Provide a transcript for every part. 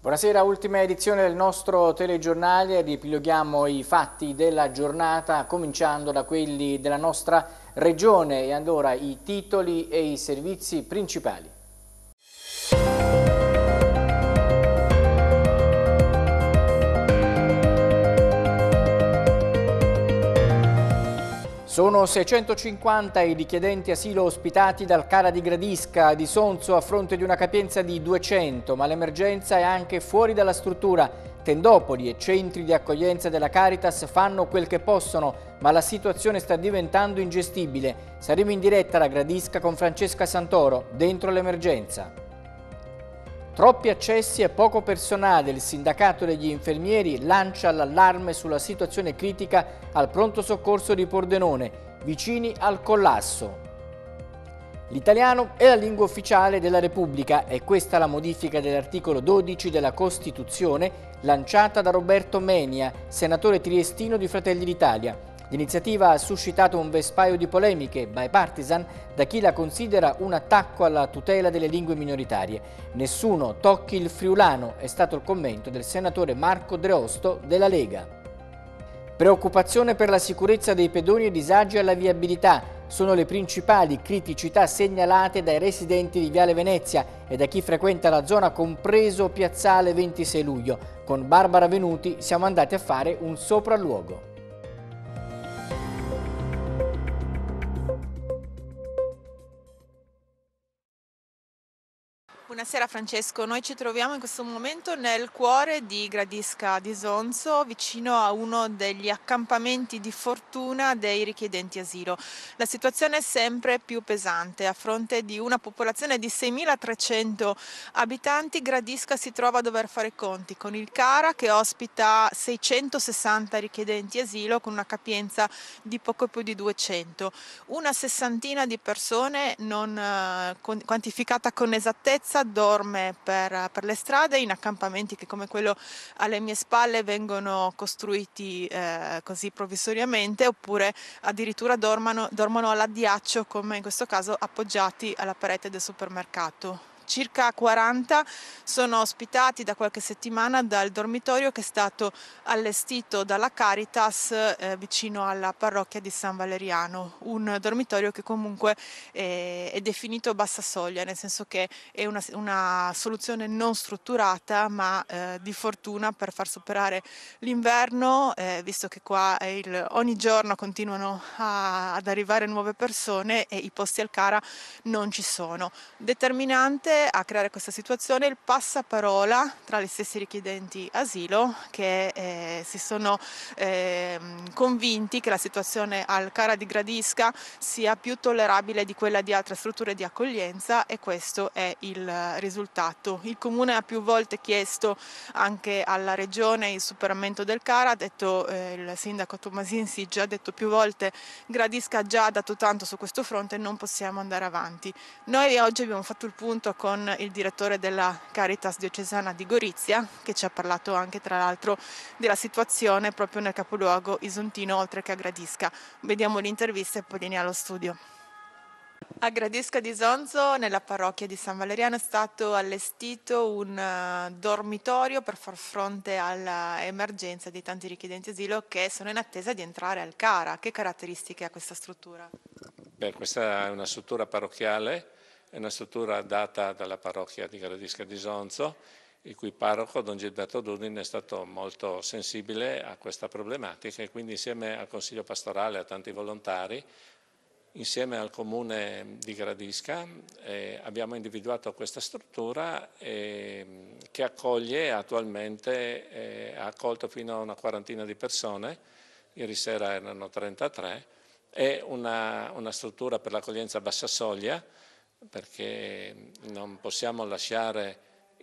Buonasera, ultima edizione del nostro telegiornale, riepiloghiamo i fatti della giornata cominciando da quelli della nostra regione e allora i titoli e i servizi principali. Sono 650 i richiedenti asilo ospitati dal CARA di Gradisca di Sonzo a fronte di una capienza di 200, ma l'emergenza è anche fuori dalla struttura. Tendopoli e centri di accoglienza della Caritas fanno quel che possono, ma la situazione sta diventando ingestibile. Saremo in diretta da Gradisca con Francesca Santoro, dentro l'emergenza. Troppi accessi e poco personale, il sindacato degli infermieri lancia l'allarme sulla situazione critica al pronto soccorso di Pordenone, vicini al collasso. L'italiano è la lingua ufficiale della Repubblica e questa la modifica dell'articolo 12 della Costituzione lanciata da Roberto Menia, senatore triestino di Fratelli d'Italia. L'iniziativa ha suscitato un vespaio di polemiche bipartisan da chi la considera un attacco alla tutela delle lingue minoritarie. Nessuno tocchi il friulano, è stato il commento del senatore Marco Dreosto della Lega. Preoccupazione per la sicurezza dei pedoni e disagi alla viabilità sono le principali criticità segnalate dai residenti di Viale Venezia e da chi frequenta la zona compreso Piazzale 26 luglio. Con Barbara Venuti siamo andati a fare un sopralluogo. Buonasera Francesco, noi ci troviamo in questo momento nel cuore di Gradisca di Sonzo, vicino a uno degli accampamenti di fortuna dei richiedenti asilo. La situazione è sempre più pesante, a fronte di una popolazione di 6.300 abitanti, Gradisca si trova a dover fare i conti con il CARA che ospita 660 richiedenti asilo con una capienza di poco più di 200. Una sessantina di persone non quantificata con esattezza dorme per le strade in accampamenti che, come quello alle mie spalle, vengono costruiti così provvisoriamente, oppure addirittura dormono all'addiaccio, come in questo caso appoggiati alla parete del supermercato. Circa 40 sono ospitati da qualche settimana dal dormitorio che è stato allestito dalla Caritas vicino alla parrocchia di San Valeriano, un dormitorio che comunque è definito bassa soglia, nel senso che è una soluzione non strutturata ma di fortuna per far superare l'inverno, visto che qua ogni giorno continuano ad arrivare nuove persone e i posti al CARA non ci sono. Determinante a creare questa situazione il passaparola tra gli stessi richiedenti asilo che si sono convinti che la situazione al CARA di Gradisca sia più tollerabile di quella di altre strutture di accoglienza, e questo è il risultato. Il Comune ha più volte chiesto anche alla Regione il superamento del CARA, ha detto il sindaco Tomasin Siggi ha detto più volte: Gradisca ha già dato tanto su questo fronte, non possiamo andare avanti. Noi oggi abbiamo fatto il punto con il direttore della Caritas diocesana di Gorizia, che ci ha parlato anche tra l'altro della situazione proprio nel capoluogo isontino oltre che a Gradisca. Vediamo l'intervista e poi vieni allo studio. A Gradisca di Sonzo, nella parrocchia di San Valeriano, è stato allestito un dormitorio per far fronte all'emergenza di tanti richiedenti asilo che sono in attesa di entrare al CARA. Che caratteristiche ha questa struttura? Questa è una struttura parrocchiale, è una struttura data dalla parrocchia di Gradisca di Sonzo, il cui parroco, Don Gilberto Dudin, è stato molto sensibile a questa problematica e quindi insieme al Consiglio pastorale, a tanti volontari, insieme al Comune di Gradisca abbiamo individuato questa struttura che accoglie attualmente, ha accolto fino a una quarantina di persone, ieri sera erano 33, è una struttura per l'accoglienza a bassa soglia, perché non possiamo lasciare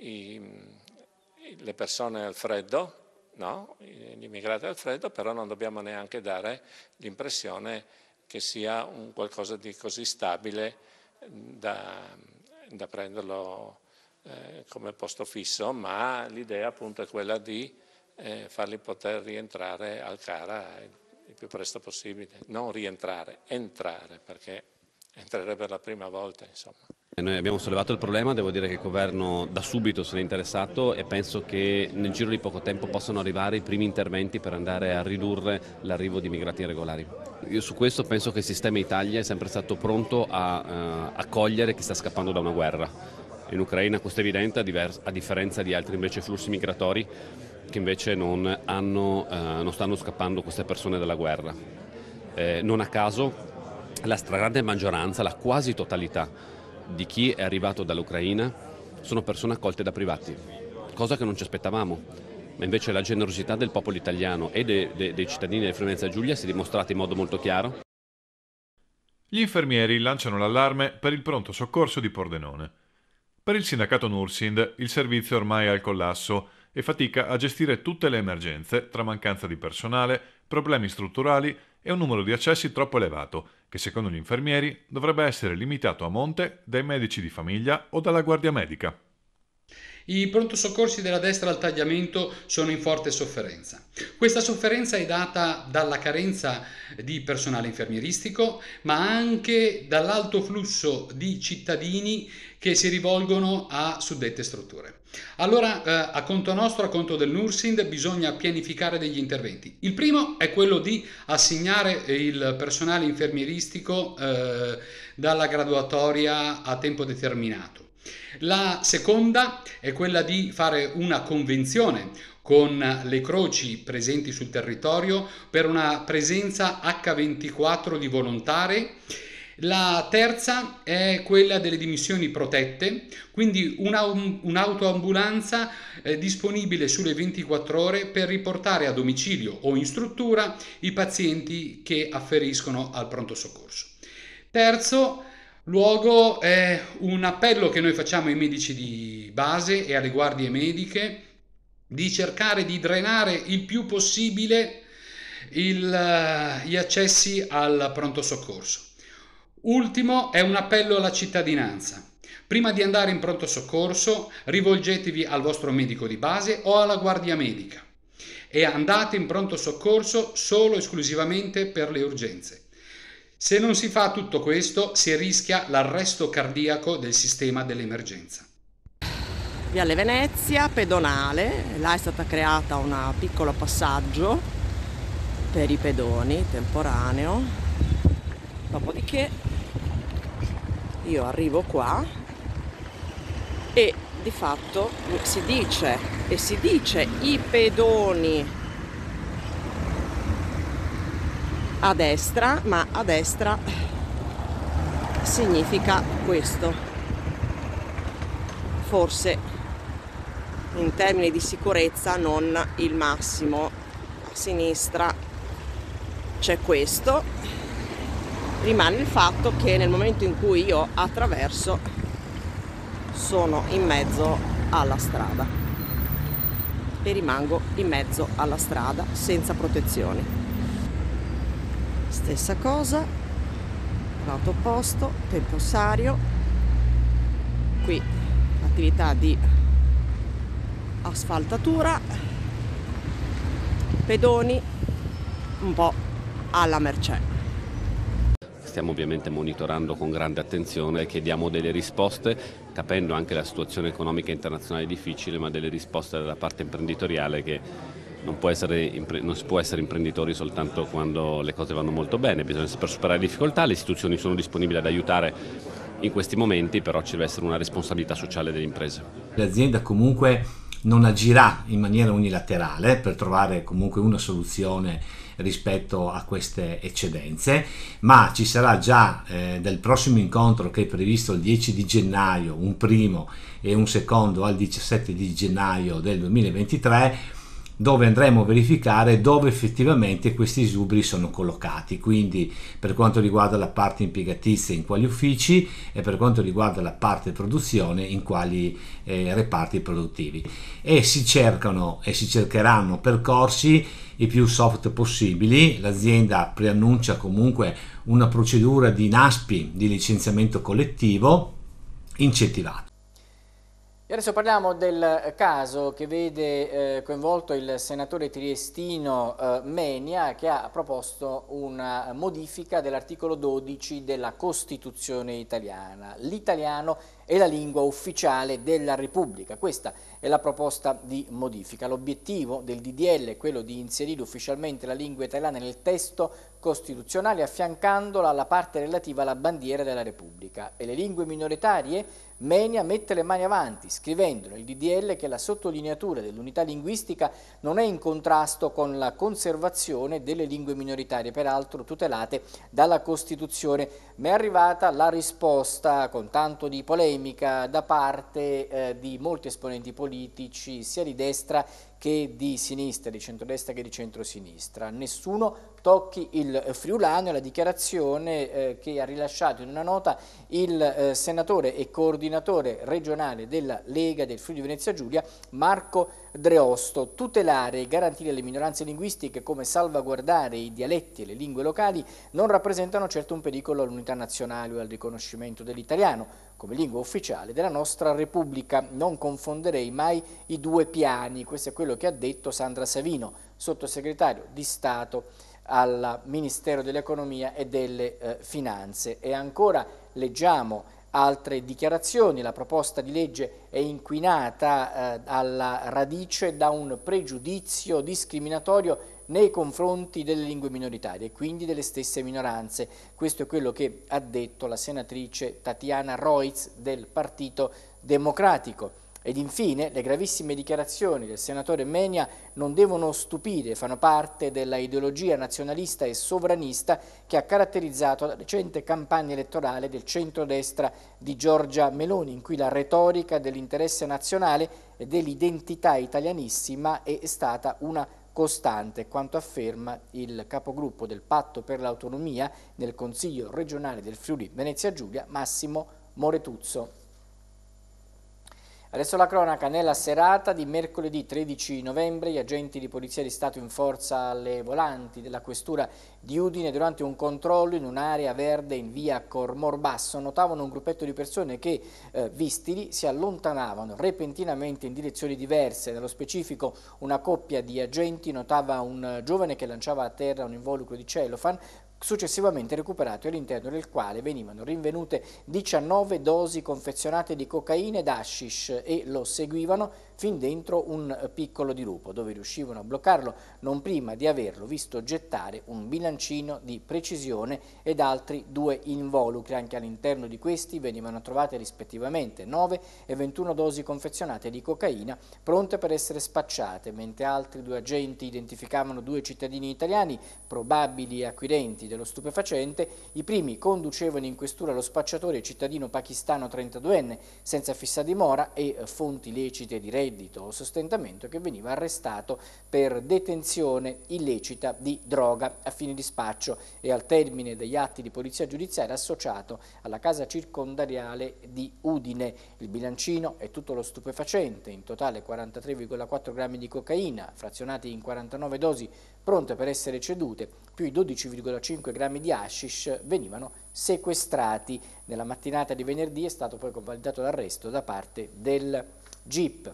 le persone al freddo, no? Gli immigrati al freddo, però non dobbiamo neanche dare l'impressione che sia un qualcosa di così stabile da prenderlo come posto fisso, ma l'idea appunto è quella di farli poter rientrare al CARA il più presto possibile, non rientrare, entrare, perché entrerebbe per la prima volta, insomma. Noi abbiamo sollevato il problema, devo dire che il governo da subito se ne è interessato e penso che nel giro di poco tempo possano arrivare i primi interventi per andare a ridurre l'arrivo di immigrati irregolari. Io su questo penso che il sistema Italia è sempre stato pronto a accogliere chi sta scappando da una guerra. In Ucraina questo è evidente, a differenza di altri invece flussi migratori che invece non stanno scappando queste persone dalla guerra. Non a caso la stragrande maggioranza, la quasi totalità di chi è arrivato dall'Ucraina sono persone accolte da privati, cosa che non ci aspettavamo, ma invece la generosità del popolo italiano e dei cittadini del Friuli Venezia Giulia si è dimostrata in modo molto chiaro. Gli infermieri lanciano l'allarme per il pronto soccorso di Pordenone. Per il sindacato Nursind il servizio ormai è al collasso e fatica a gestire tutte le emergenze tra mancanza di personale, problemi strutturali e un numero di accessi troppo elevato, che secondo gli infermieri dovrebbe essere limitato a monte dai medici di famiglia o dalla guardia medica. I pronto soccorsi della destra al tagliamento sono in forte sofferenza. Questa sofferenza è data dalla carenza di personale infermieristico, ma anche dall'alto flusso di cittadini che si rivolgono a suddette strutture. Allora, a conto nostro, a conto del Nursind, bisogna pianificare degli interventi. Il primo è quello di assegnare il personale infermieristico dalla graduatoria a tempo determinato. La seconda è quella di fare una convenzione con le croci presenti sul territorio per una presenza H24 di volontari. La terza è quella delle dimissioni protette, quindi un'autoambulanza disponibile sulle 24 ore per riportare a domicilio o in struttura i pazienti che afferiscono al pronto soccorso. Terzo luogo è un appello che noi facciamo ai medici di base e alle guardie mediche di cercare di drenare il più possibile gli accessi al pronto soccorso. Ultimo è un appello alla cittadinanza. Prima di andare in pronto soccorso rivolgetevi al vostro medico di base o alla guardia medica e andate in pronto soccorso solo esclusivamente per le urgenze. Se non si fa tutto questo si rischia l'arresto cardiaco del sistema dell'emergenza. Viale Venezia, pedonale, là è stata creata un piccolo passaggio per i pedoni temporaneo, dopodiché io arrivo qua e di fatto si dice i pedoni a destra, ma a destra significa questo. Forse in termini di sicurezza non il massimo. A sinistra c'è questo. Rimane il fatto che nel momento in cui io attraverso sono in mezzo alla strada e rimango in mezzo alla strada senza protezioni. Stessa cosa, lato opposto, tempo ossario, qui attività di asfaltatura, pedoni un po' alla mercé. Stiamo ovviamente monitorando con grande attenzione e chiediamo delle risposte, capendo anche la situazione economica internazionale difficile, ma delle risposte dalla parte imprenditoriale che non si può essere imprenditori soltanto quando le cose vanno molto bene, bisogna saper superare le difficoltà, le istituzioni sono disponibili ad aiutare in questi momenti, però ci deve essere una responsabilità sociale delle imprese. L'azienda comunque non agirà in maniera unilaterale per trovare comunque una soluzione rispetto a queste eccedenze, ma ci sarà già del prossimo incontro che è previsto il 10 di gennaio, un primo e un secondo al 17 di gennaio del 2023, dove andremo a verificare dove effettivamente questi esuberi sono collocati, quindi per quanto riguarda la parte impiegatizia in quali uffici e per quanto riguarda la parte produzione in quali reparti produttivi, e si cercano e si cercheranno percorsi i più soft possibili. L'azienda preannuncia comunque una procedura di NASPI, di licenziamento collettivo incentivato. E adesso parliamo del caso che vede coinvolto il senatore triestino Menia, che ha proposto una modifica dell'articolo 12 della Costituzione italiana. L'italiano è la lingua ufficiale della Repubblica. Questa è la proposta di modifica. L'obiettivo del DDL è quello di inserire ufficialmente la lingua italiana nel testo costituzionale, affiancandola alla parte relativa alla bandiera della Repubblica. E le lingue minoritarie? Menia mette le mani avanti, scrivendo nel DDL che la sottolineatura dell'unità linguistica non è in contrasto con la conservazione delle lingue minoritarie, peraltro tutelate dalla Costituzione. Ma è arrivata la risposta, con tanto di polemica, da parte di molti esponenti politici, sia di destra che di sinistra, di centrodestra che di centrosinistra. Nessuno tocchi il friulano, e la dichiarazione che ha rilasciato in una nota il senatore e coordinatore regionale della Lega del Friuli Venezia Giulia, Marco Dreosto. Tutelare e garantire le minoranze linguistiche, come salvaguardare i dialetti e le lingue locali, non rappresentano certo un pericolo all'unità nazionale o al riconoscimento dell'italiano come lingua ufficiale della nostra Repubblica. Non confonderei mai i due piani. Questo è quello che ha detto Sandra Savino, sottosegretario di Stato al Ministero dell'Economia e delle Finanze. E ancora leggiamo altre dichiarazioni. La proposta di legge è inquinata alla radice da un pregiudizio discriminatorio nei confronti delle lingue minoritarie e quindi delle stesse minoranze. Questo è quello che ha detto la senatrice Tatiana Roitz del Partito Democratico. Ed infine le gravissime dichiarazioni del senatore Menia non devono stupire, fanno parte della ideologia nazionalista e sovranista che ha caratterizzato la recente campagna elettorale del centrodestra di Giorgia Meloni, in cui la retorica dell'interesse nazionale e dell'identità italianissima è stata una costante, quanto afferma il capogruppo del Patto per l'Autonomia nel Consiglio regionale del Friuli Venezia Giulia, Massimo Moretuzzo. Adesso la cronaca. Nella serata di mercoledì 13 novembre gli agenti di Polizia di Stato in forza alle volanti della Questura di Udine, durante un controllo in un'area verde in via Cormor Basso, notavano un gruppetto di persone che, vistili, si allontanavano repentinamente in direzioni diverse. Nello specifico una coppia di agenti notava un giovane che lanciava a terra un involucro di cellophane, successivamente recuperato, e all'interno del quale venivano rinvenute 19 dosi confezionate di cocaina ed hashish, e lo seguivano fin dentro un piccolo dirupo, dove riuscivano a bloccarlo non prima di averlo visto gettare un bilancino di precisione ed altri 2 involucri. Anche all'interno di questi venivano trovate rispettivamente 9 e 21 dosi confezionate di cocaina pronte per essere spacciate, mentre altri 2 agenti identificavano 2 cittadini italiani, probabili acquirenti dello stupefacente. I primi conducevano in questura lo spacciatore cittadino pakistano 32enne senza fissa dimora e fonti lecite di reddito o sostentamento, che veniva arrestato per detenzione illecita di droga a fine di spaccio e al termine degli atti di polizia giudiziaria associato alla casa circondariale di Udine. Il bilancino e tutto lo stupefacente, in totale 43,4 grammi di cocaina frazionati in 49 dosi pronte per essere cedute, più i 12,5 grammi di hashish, venivano sequestrati. Nella mattinata di venerdì è stato poi convalidato l'arresto da parte del GIP.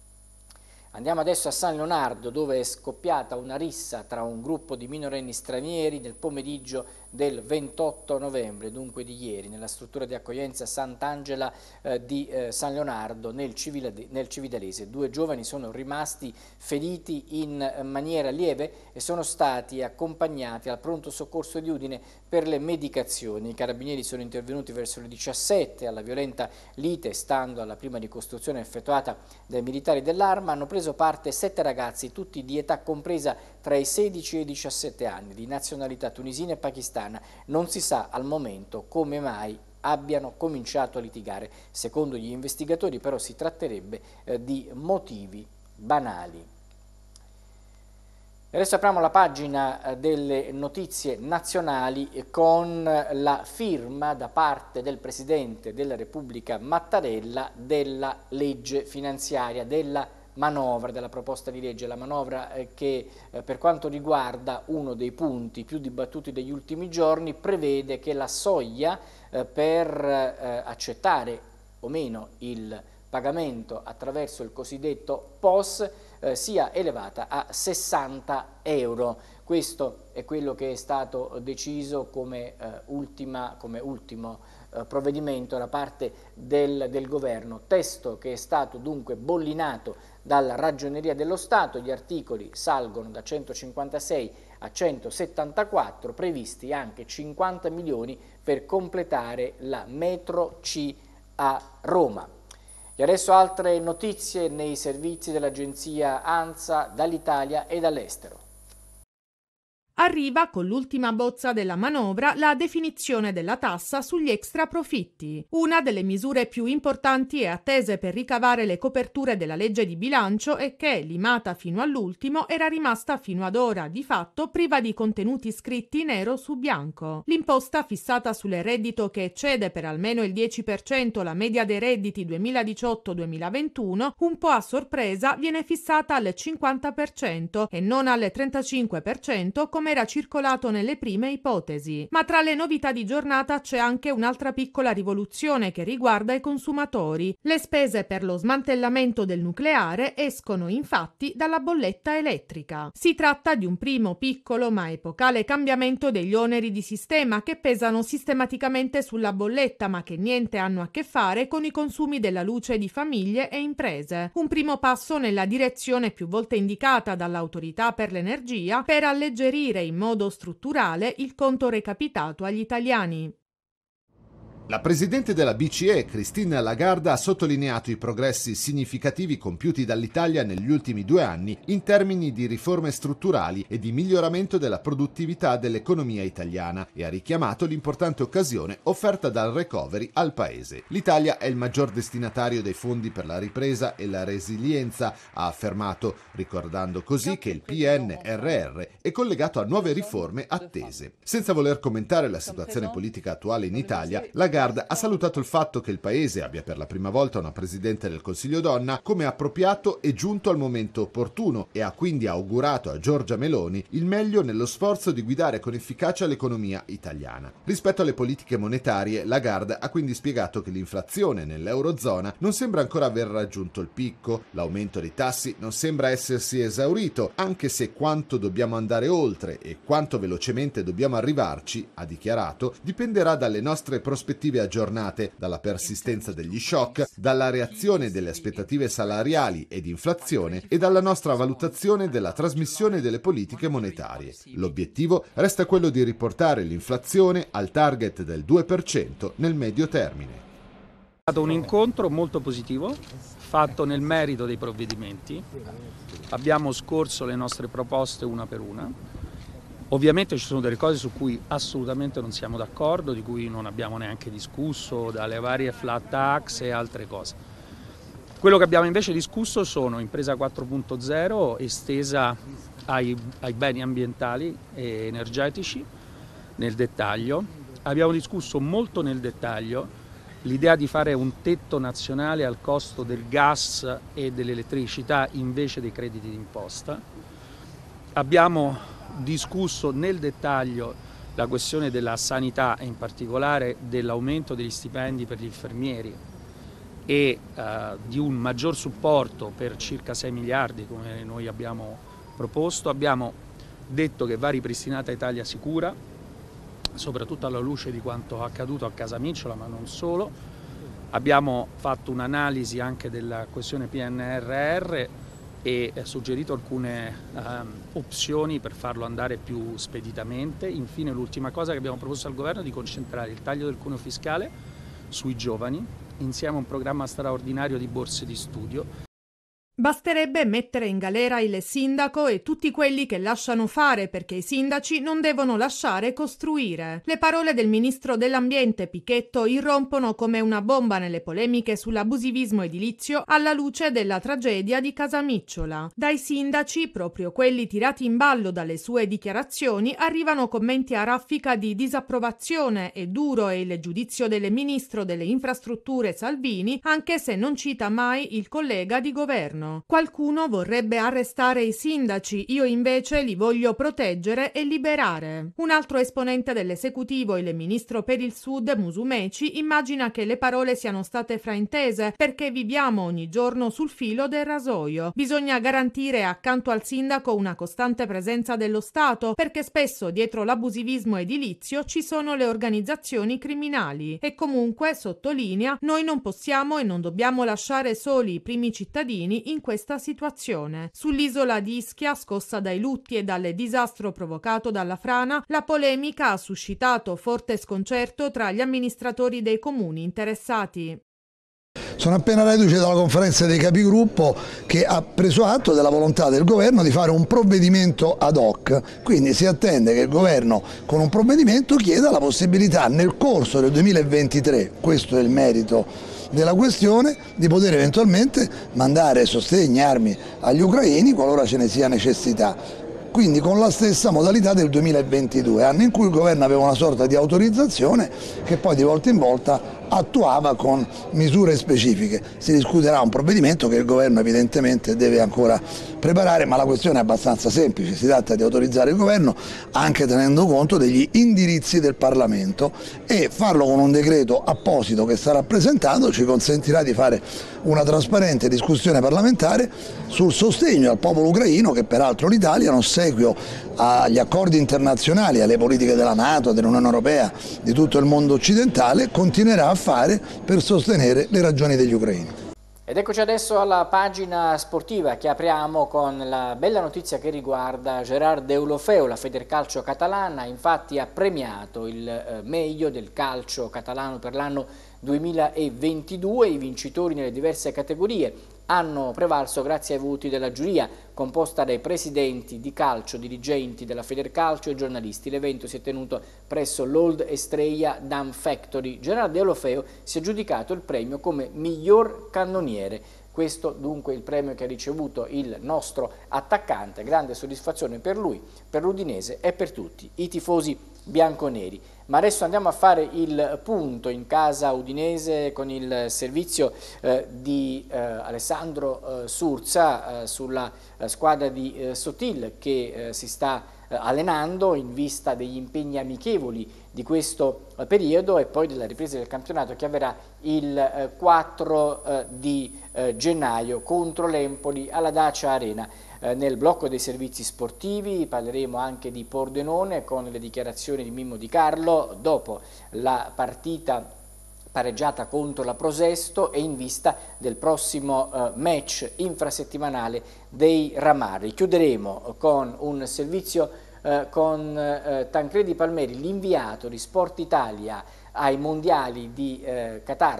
Andiamo adesso a San Leonardo, dove è scoppiata una rissa tra un gruppo di minorenni stranieri nel pomeriggio del 28 novembre, dunque di ieri, nella struttura di accoglienza Sant'Angela di San Leonardo nel Cividalese. 2 giovani sono rimasti feriti in maniera lieve e sono stati accompagnati al pronto soccorso di Udine per le medicazioni. I carabinieri sono intervenuti verso le 17 alla violenta lite, stando alla prima ricostruzione effettuata dai militari dell'Arma. Hanno preso parte 7 ragazzi, tutti di età compresa tra i 16 e i 17 anni, di nazionalità tunisina e pakistana. Non si sa al momento come mai abbiano cominciato a litigare. Secondo gli investigatori però si tratterebbe di motivi banali. Adesso apriamo la pagina delle notizie nazionali con la firma da parte del Presidente della Repubblica Mattarella della legge finanziaria, della proposta di legge. La manovra che per quanto riguarda uno dei punti più dibattuti degli ultimi giorni prevede che la soglia per accettare o meno il pagamento attraverso il cosiddetto POS sia elevata a 60 euro. Questo è quello che è stato deciso come ultimo provvedimento da parte del governo, testo che è stato dunque bollinato dalla Ragioneria dello Stato. Gli articoli salgono da 156 a 174, previsti anche 50 milioni per completare la metro C a Roma. E adesso altre notizie nei servizi dell'agenzia ANSA dall'Italia e dall'estero. Arriva con l'ultima bozza della manovra la definizione della tassa sugli extraprofitti, una delle misure più importanti e attese per ricavare le coperture della legge di bilancio e che, limata fino all'ultimo, era rimasta fino ad ora, di fatto, priva di contenuti scritti nero su bianco. L'imposta fissata sul reddito che eccede per almeno il 10% la media dei redditi 2018-2021, un po' a sorpresa, viene fissata al 50% e non al 35% come era circolato nelle prime ipotesi. Ma tra le novità di giornata c'è anche un'altra piccola rivoluzione che riguarda i consumatori. Le spese per lo smantellamento del nucleare escono infatti dalla bolletta elettrica. Si tratta di un primo piccolo ma epocale cambiamento degli oneri di sistema che pesano sistematicamente sulla bolletta ma che niente hanno a che fare con i consumi della luce di famiglie e imprese. Un primo passo nella direzione più volte indicata dall'Autorità per l'Energia per alleggerire in modo strutturale il conto recapitato agli italiani. La presidente della BCE, Christine Lagarde, ha sottolineato i progressi significativi compiuti dall'Italia negli ultimi 2 anni in termini di riforme strutturali e di miglioramento della produttività dell'economia italiana e ha richiamato l'importante occasione offerta dal recovery al paese. L'Italia è il maggior destinatario dei fondi per la ripresa e la resilienza, ha affermato, ricordando così che il PNRR è collegato a nuove riforme attese. Senza voler commentare la situazione politica attuale in Italia, Lagarde ha salutato il fatto che il paese abbia per la prima volta una presidente del Consiglio donna come appropriato e giunto al momento opportuno e ha quindi augurato a Giorgia Meloni il meglio nello sforzo di guidare con efficacia l'economia italiana. Rispetto alle politiche monetarie, Lagarde ha quindi spiegato che l'inflazione nell'Eurozona non sembra ancora aver raggiunto il picco, l'aumento dei tassi non sembra essersi esaurito, anche se quanto dobbiamo andare oltre e quanto velocemente dobbiamo arrivarci, ha dichiarato, dipenderà dalle nostre prospettive aggiornate, dalla persistenza degli shock, dalla reazione delle aspettative salariali ed inflazione e dalla nostra valutazione della trasmissione delle politiche monetarie. L'obiettivo resta quello di riportare l'inflazione al target del 2% nel medio termine. È stato un incontro molto positivo, fatto nel merito dei provvedimenti. Abbiamo scorso le nostre proposte una per una. Ovviamente ci sono delle cose su cui assolutamente non siamo d'accordo, di cui non abbiamo neanche discusso, dalle varie flat tax e altre cose. Quello che abbiamo invece discusso sono impresa 4.0 estesa ai beni ambientali e energetici nel dettaglio. Abbiamo discusso molto nel dettaglio l'idea di fare un tetto nazionale al costo del gas e dell'elettricità invece dei crediti d'imposta. Abbiamo discusso nel dettaglio la questione della sanità e in particolare dell'aumento degli stipendi per gli infermieri e di un maggior supporto per circa 6 miliardi come noi abbiamo proposto. Abbiamo detto che va ripristinata Italia Sicura, soprattutto alla luce di quanto accaduto a Casamicciola, ma non solo. Abbiamo fatto un'analisi anche della questione PNRR e suggerito alcune opzioni per farlo andare più speditamente. Infine l'ultima cosa che abbiamo proposto al governo è di concentrare il taglio del cuneo fiscale sui giovani insieme a un programma straordinario di borse di studio. Basterebbe mettere in galera il sindaco e tutti quelli che lasciano fare perché i sindaci non devono lasciare costruire. Le parole del ministro dell'ambiente Pichetto irrompono come una bomba nelle polemiche sull'abusivismo edilizio alla luce della tragedia di Casamicciola. Dai sindaci, proprio quelli tirati in ballo dalle sue dichiarazioni, arrivano commenti a raffica di disapprovazione e duro è il giudizio del ministro delle infrastrutture Salvini, anche se non cita mai il collega di governo. governo. Qualcuno vorrebbe arrestare i sindaci, io invece li voglio proteggere e liberare. Un altro esponente dell'esecutivo, il ministro per il Sud Musumeci, immagina che le parole siano state fraintese perché viviamo ogni giorno sul filo del rasoio. Bisogna garantire accanto al sindaco una costante presenza dello Stato perché spesso dietro l'abusivismo edilizio ci sono le organizzazioni criminali e comunque, sottolinea, noi non possiamo e non dobbiamo lasciare soli i primi cittadini in questa situazione. Sull'isola di Ischia, scossa dai lutti e dal disastro provocato dalla frana, la polemica ha suscitato forte sconcerto tra gli amministratori dei comuni interessati. Sono appena reduce dalla conferenza dei capigruppo che ha preso atto della volontà del governo di fare un provvedimento ad hoc, quindi si attende che il governo con un provvedimento chieda la possibilità nel corso del 2023, questo è il merito della questione, di poter eventualmente mandare sostegni e armi agli ucraini qualora ce ne sia necessità. Quindi con la stessa modalità del 2022, anno in cui il governo aveva una sorta di autorizzazione che poi di volta in volta attuava con misure specifiche. Si discuterà un provvedimento che il governo evidentemente deve ancora preparare, ma la questione è abbastanza semplice, si tratta di autorizzare il governo anche tenendo conto degli indirizzi del Parlamento e farlo con un decreto apposito che sarà presentato ci consentirà di fare una trasparente discussione parlamentare sul sostegno al popolo ucraino che peraltro l'Italia non ossequio agli accordi internazionali, alle politiche della NATO, dell'Unione Europea, di tutto il mondo occidentale, continuerà a fare per sostenere le ragioni degli ucraini. Ed eccoci adesso alla pagina sportiva che apriamo con la bella notizia che riguarda Gerard Deulofeu. La Federcalcio catalana infatti ha premiato il meglio del calcio catalano per l'anno 2022. I vincitori nelle diverse categorie hanno prevalso grazie ai voti della giuria, composta dai presidenti di calcio, dirigenti della Federcalcio e giornalisti. L'evento si è tenuto presso l'Old Estrella Dam Factory. Gerard Deulofeu si è aggiudicato il premio come miglior cannoniere. Questo dunque il premio che ha ricevuto il nostro attaccante, grande soddisfazione per lui, per l'Udinese e per tutti i tifosi bianconeri. Ma adesso andiamo a fare il punto in casa udinese con il servizio di Alessandro Surza sulla squadra di Sotil che si sta allenando in vista degli impegni amichevoli di questo periodo e poi della ripresa del campionato che avverrà il 4 di gennaio contro l'Empoli alla Dacia Arena. Nel blocco dei servizi sportivi parleremo anche di Pordenone con le dichiarazioni di Mimmo Di Carlo dopo la partita pareggiata contro la Prosesto e in vista del prossimo match infrasettimanale dei Ramarri. Chiuderemo con un servizio con Tancredi Palmeri, l'inviato di Sport Italia ai mondiali di Qatar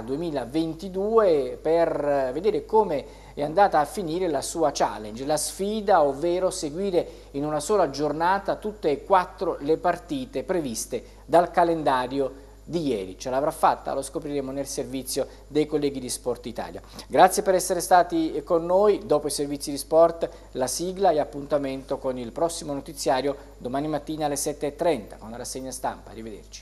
2022 per vedere come è andata a finire la sua challenge, la sfida, ovvero seguire in una sola giornata tutte e 4 le partite previste dal calendario di ieri. Ce l'avrà fatta? Lo scopriremo nel servizio dei colleghi di Sport Italia. Grazie per essere stati con noi. Dopo i servizi di sport, la sigla e appuntamento con il prossimo notiziario domani mattina alle 7:30 con la rassegna stampa. Arrivederci.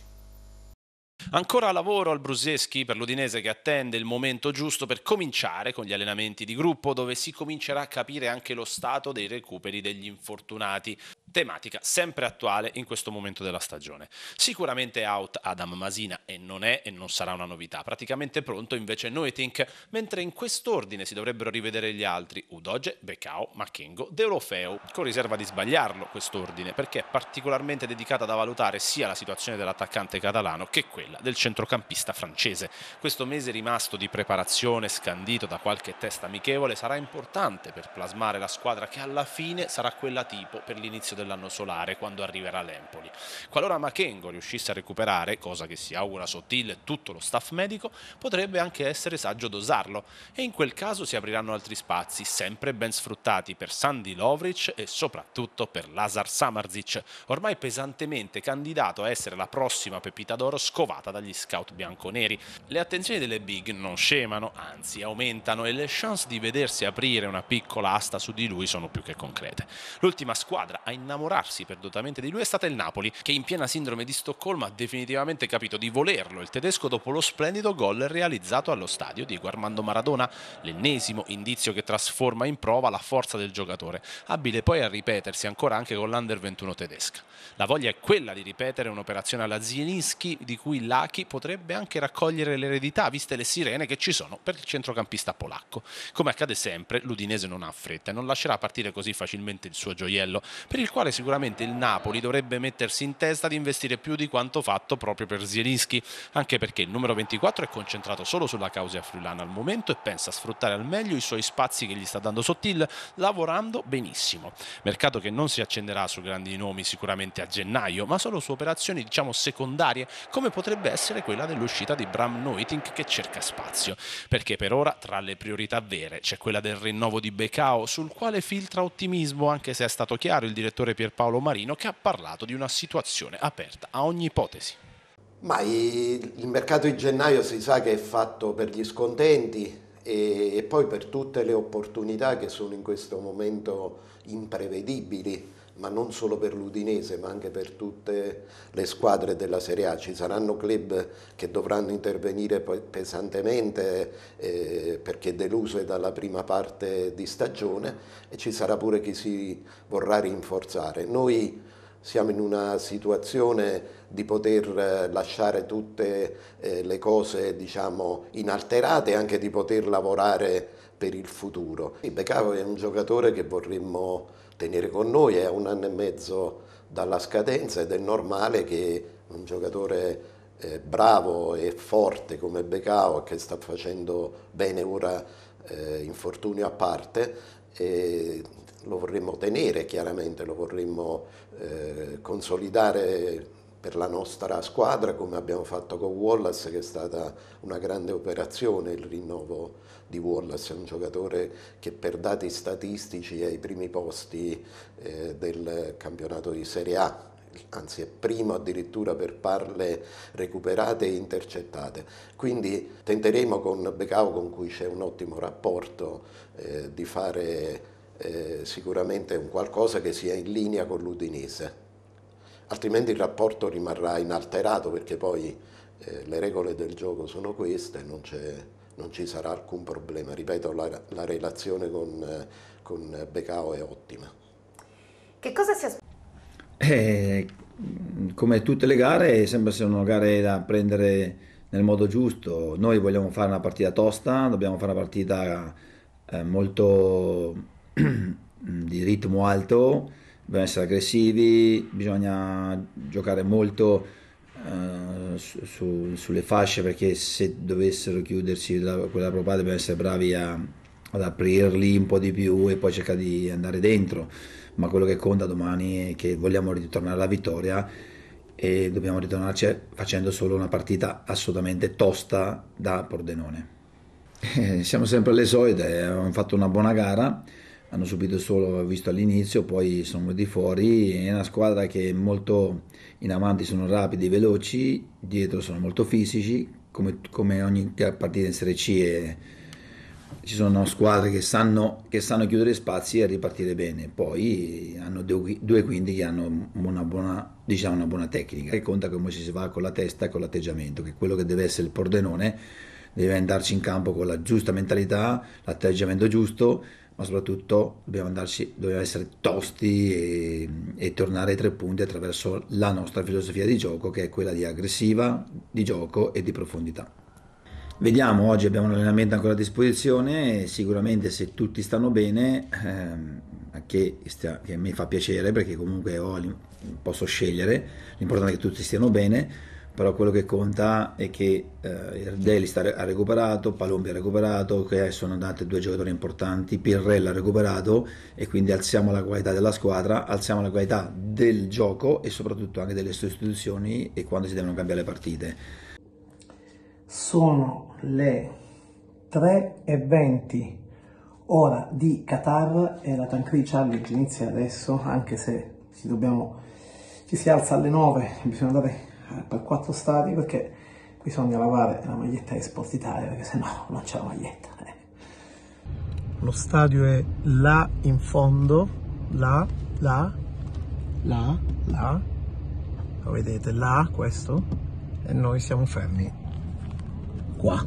Ancora lavoro al Bruseschi per l'Udinese che attende il momento giusto per cominciare con gli allenamenti di gruppo dove si comincerà a capire anche lo stato dei recuperi degli infortunati. Tematica sempre attuale in questo momento della stagione. Sicuramente out Adam Masina e non è e non sarà una novità. Praticamente pronto invece Noetink, mentre in quest'ordine si dovrebbero rivedere gli altri Udoge, Becao, Makengo, Deulofeu, con riserva di sbagliarlo quest'ordine perché è particolarmente dedicata da valutare sia la situazione dell'attaccante catalano che quella del centrocampista francese. Questo mese rimasto di preparazione scandito da qualche test amichevole sarà importante per plasmare la squadra che alla fine sarà quella tipo per l'inizio dell'anno solare quando arriverà l'Empoli. Qualora Makengo riuscisse a recuperare, cosa che si augura Sotil e tutto lo staff medico, potrebbe anche essere saggio dosarlo e in quel caso si apriranno altri spazi sempre ben sfruttati per Sandy Lovric e soprattutto per Lazar Samardzic, ormai pesantemente candidato a essere la prossima pepita d'oro scovata dagli scout bianconeri. Le attenzioni delle big non scemano, anzi aumentano e le chance di vedersi aprire una piccola asta su di lui sono più che concrete. L'ultima squadra a innalzare innamorarsi perdutamente di lui è stata il Napoli, che in piena sindrome di Stoccolma ha definitivamente capito di volerlo il tedesco dopo lo splendido gol realizzato allo stadio Diego Armando Maradona, l'ennesimo indizio che trasforma in prova la forza del giocatore, abile poi a ripetersi ancora anche con l'Under 21 tedesca. La voglia è quella di ripetere un'operazione alla Zielinski di cui Laki potrebbe anche raccogliere l'eredità, viste le sirene che ci sono per il centrocampista polacco. Come accade sempre, l'Udinese non ha fretta e non lascerà partire così facilmente il suo gioiello, per il quale sicuramente il Napoli dovrebbe mettersi in testa di investire più di quanto fatto proprio per Zielinski, anche perché il numero 24 è concentrato solo sulla causa friulana al momento e pensa a sfruttare al meglio i suoi spazi che gli sta dando Sottil, lavorando benissimo. Mercato che non si accenderà su grandi nomi sicuramente a gennaio, ma solo su operazioni diciamo secondarie, come potrebbe essere quella dell'uscita di Bram Neuting che cerca spazio, perché per ora tra le priorità vere c'è quella del rinnovo di Becao, sul quale filtra ottimismo, anche se è stato chiaro il direttore Pierpaolo Marino che ha parlato di una situazione aperta a ogni ipotesi. Ma il mercato di gennaio si sa che è fatto per gli scontenti e poi per tutte le opportunità che sono in questo momento imprevedibili, ma non solo per l'Udinese ma anche per tutte le squadre della Serie A. Ci saranno club che dovranno intervenire pesantemente perché deluse dalla prima parte di stagione e ci sarà pure chi si vorrà rinforzare. Noi siamo in una situazione di poter lasciare tutte le cose diciamo inalterate e anche di poter lavorare per il futuro. Becao è un giocatore che vorremmo tenere con noi, è 1 anno e mezzo dalla scadenza ed è normale che un giocatore bravo e forte come Becao, che sta facendo bene ora infortunio a parte, lo vorremmo tenere chiaramente, lo vorremmo consolidare per la nostra squadra come abbiamo fatto con Wallace, che è stata una grande operazione il rinnovo di Wallace. È un giocatore che per dati statistici è ai primi posti del campionato di Serie A, anzi è primo addirittura per palle recuperate e intercettate. Quindi tenteremo con Becao, con cui c'è un ottimo rapporto, di fare sicuramente un qualcosa che sia in linea con l'Udinese. Altrimenti il rapporto rimarrà inalterato, perché poi le regole del gioco sono queste, non ci sarà alcun problema. Ripeto, la relazione con Becao è ottima. Che cosa si aspetta? Come tutte le gare, sembra siano gare da prendere nel modo giusto. Noi vogliamo fare una partita tosta, dobbiamo fare una partita molto di ritmo alto, bisogna essere aggressivi, bisogna giocare molto sulle fasce, perché se dovessero chiudersi quella propria dobbiamo essere bravi ad aprirli un po' di più e poi cercare di andare dentro. Ma quello che conta domani è che vogliamo ritornare alla vittoria e dobbiamo ritornarci facendo solo una partita assolutamente tosta da Pordenone. Siamo sempre alle solite, abbiamo fatto una buona gara, hanno subito solo visto all'inizio, poi sono venuti fuori. È una squadra che è molto in avanti, sono rapidi, veloci, dietro sono molto fisici, come ogni partita in Serie C. Ci sono squadre che sanno chiudere spazi e ripartire bene, poi hanno due quindi che hanno una buona tecnica, che conta come ci si va con la testa e con l'atteggiamento, che è quello che deve essere il Pordenone. Deve andarci in campo con la giusta mentalità, l'atteggiamento giusto, ma soprattutto dobbiamo essere tosti e tornare ai 3 punti attraverso la nostra filosofia di gioco, che è quella di aggressiva, di gioco e di profondità. Vediamo, oggi abbiamo un allenamento ancora a disposizione, sicuramente se tutti stanno bene, che a me fa piacere perché comunque posso scegliere, l'importante è che tutti stiano bene, però quello che conta è che Ardeli ha recuperato, Palombi ha recuperato, che sono andati 2 giocatori importanti, Pirrella ha recuperato, e quindi alziamo la qualità della squadra, alziamo la qualità del gioco e soprattutto anche delle sostituzioni e quando si devono cambiare le partite. Sono le 3:20 ora di Qatar e la Tancredi Challenge inizia adesso, anche se ci si alza alle 9, bisogna andare per 4 stadi perché bisogna lavare la maglietta di Sport Italia, perché sennò non c'è la maglietta. Lo stadio è là in fondo, là, là, lo vedete là, questo, e noi siamo fermi qua.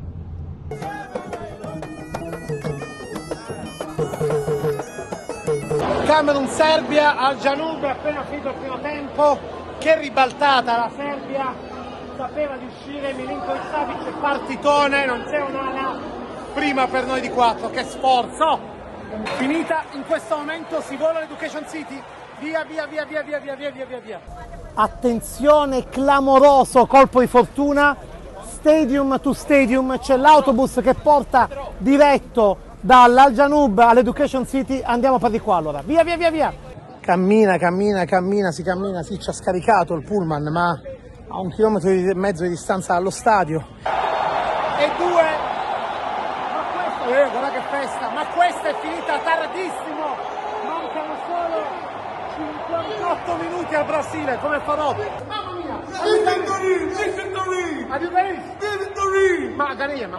Camerun-Serbia, Al-Janub è appena finito il primo tempo, che ribaltata la Serbia, sapeva di uscire, Milinković-Savić è partitone, non c'è un'ala prima per noi di 4, che sforzo! Finita, in questo momento si vola l'Education City, via. Attenzione, clamoroso colpo di fortuna, stadium to stadium, c'è l'autobus che porta diretto dall'Al-Janub all'Education City, andiamo per di qua allora, via. Cammina, sì, ci ha scaricato il pullman, ma a 1,5 chilometri di distanza dallo stadio. E 2, ma questa, guarda che festa, ma questa è finita tardissimo, mancano solo 58 minuti al Brasile, come farò? Mamma mia! Ma Ghaniglia,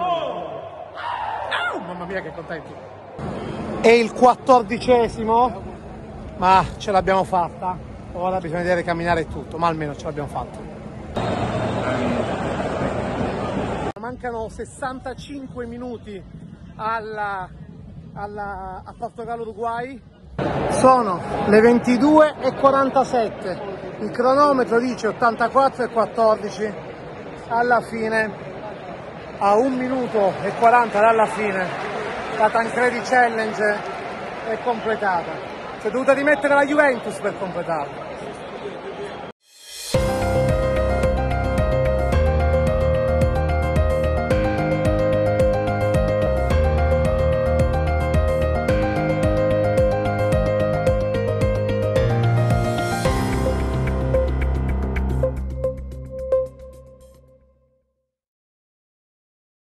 mamma mia che contenti! E il 14°, ma ce l'abbiamo fatta, ora bisogna vedere camminare tutto, ma almeno ce l'abbiamo fatta. Mancano 65 minuti a Portogallo-Uruguay, sono le 22:47, il cronometro dice 84:14, alla fine, a 1 minuto e 40 dalla fine, la Tancredi Challenge è completata. Si è dovuta rimettere la Juventus per completarla.